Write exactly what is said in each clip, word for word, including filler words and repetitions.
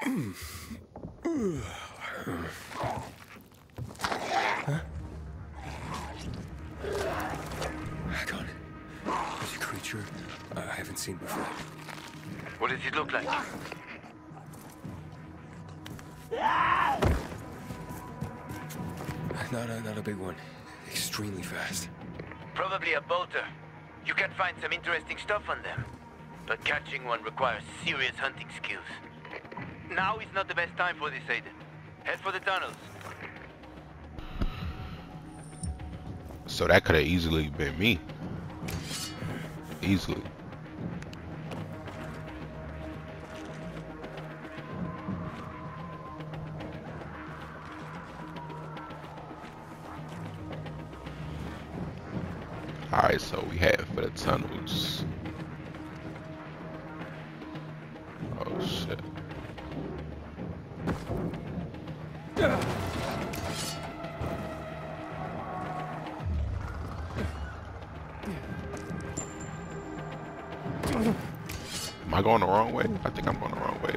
Huh? Hakon. There's a creature I haven't seen before. What does it look like? Not a, not a big one. Extremely fast. Probably a bolter. You can find some interesting stuff on them. But catching one requires serious hunting skills. Now is not the best time for this, Aiden. Head for the tunnels. So that could have easily been me. Easily. Alright, so we head for the tunnels. Oh shit. Am I going the wrong way? I think I'm going the wrong way.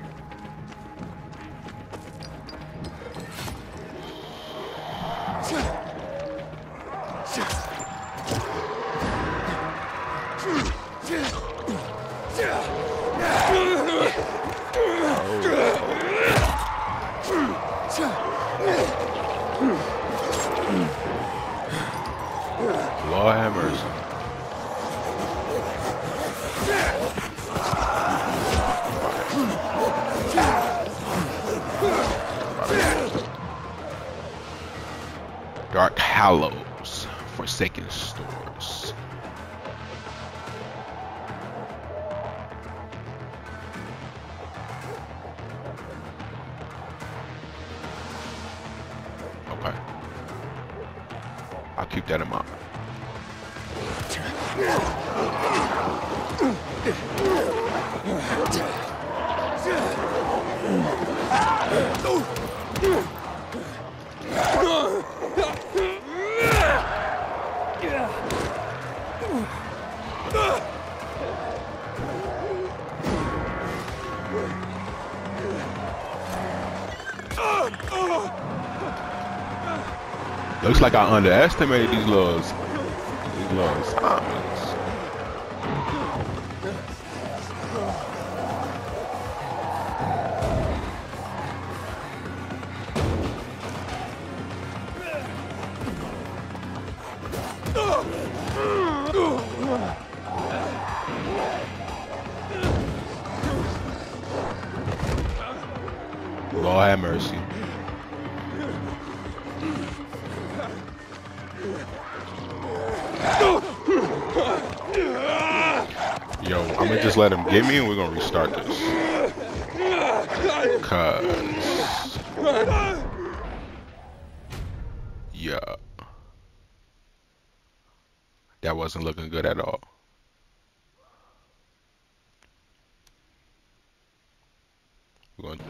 Lord have mercy. Dark Hallows, Forsaken Stores. Okay. I'll keep that in mind. Looks like I underestimated these little, these little signs. Lord have mercy. Yo, I'm gonna just let him get me and we're gonna restart this. Cause yeah, that wasn't looking good at all. We're going to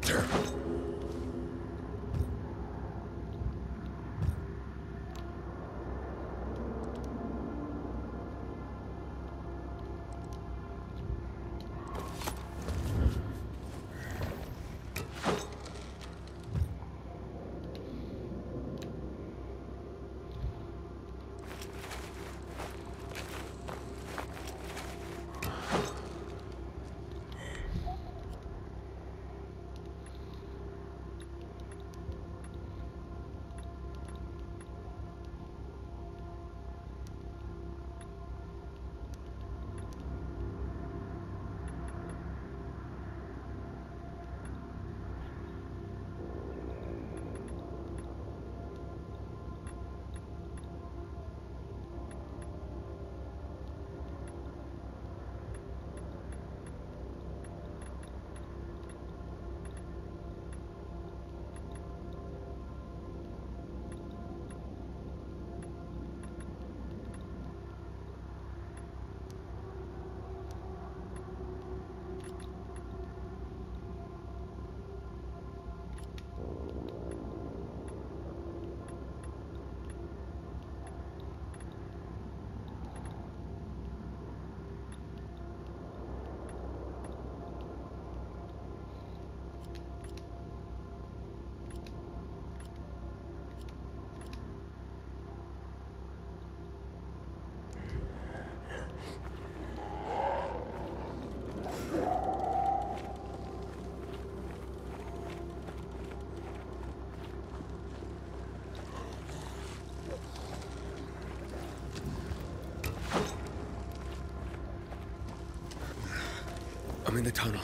I'm in the tunnel.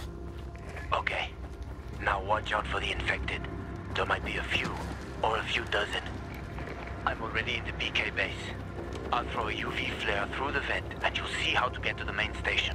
Okay. Now watch out for the infected. There might be a few, or a few dozen. I'm already in the B K base. I'll throw a U V flare through the vent, and you'll see how to get to the main station.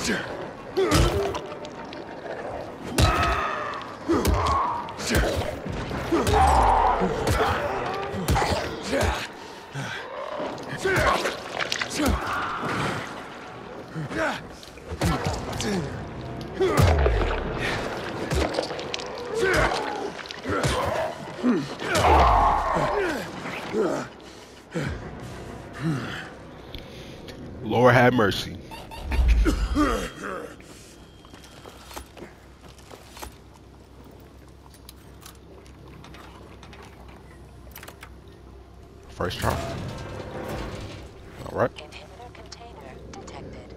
Lord have mercy. First try. All right. Inhibitor container detected.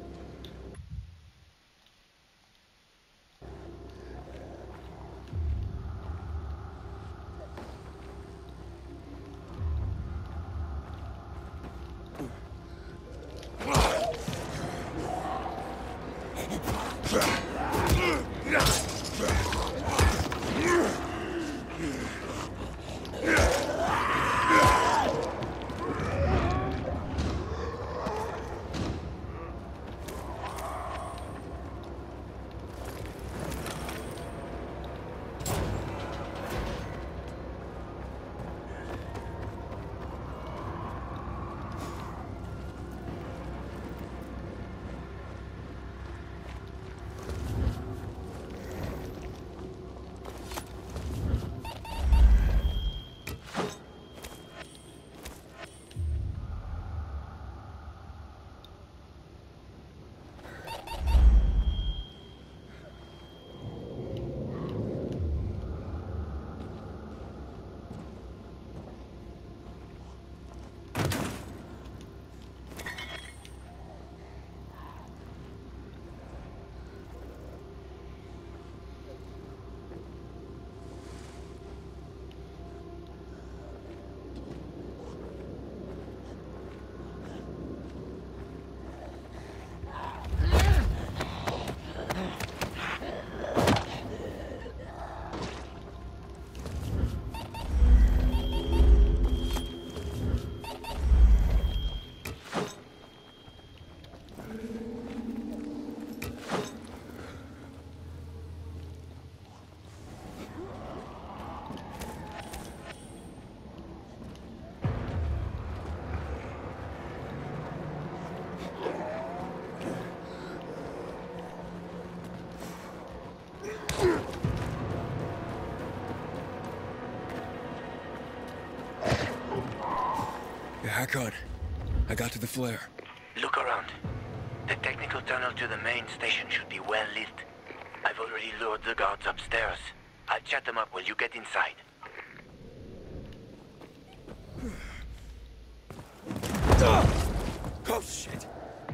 Hakon, I got to the flare. Look around. The technical tunnel to the main station should be well lit. I've already lured the guards upstairs. I'll chat them up while you get inside. Oh, shit!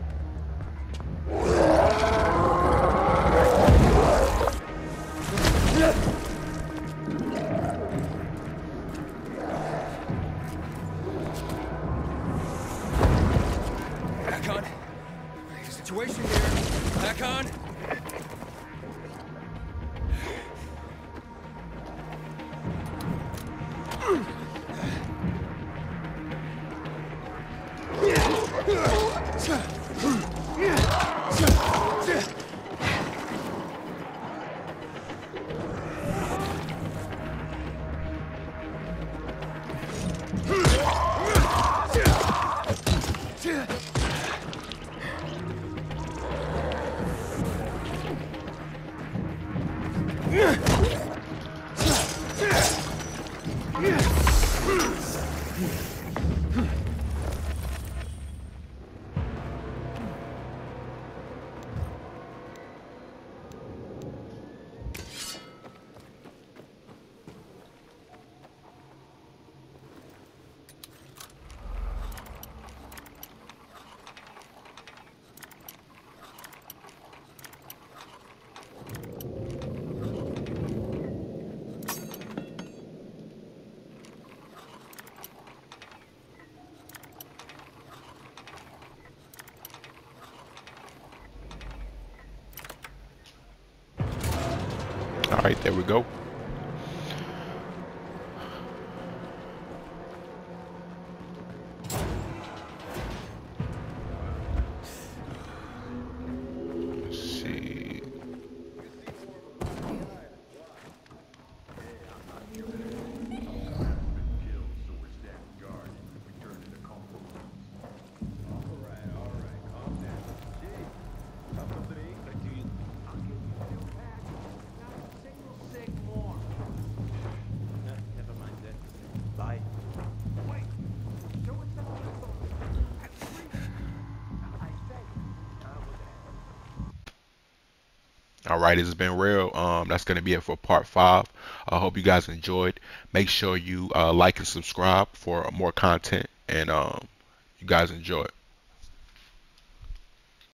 Hakon, there's a situation here. Hakon! All right, there we go. All right, it's been real. Um, that's gonna be it for part five. I hope you guys enjoyed. Make sure you uh, like and subscribe for more content, and um, you guys enjoy it.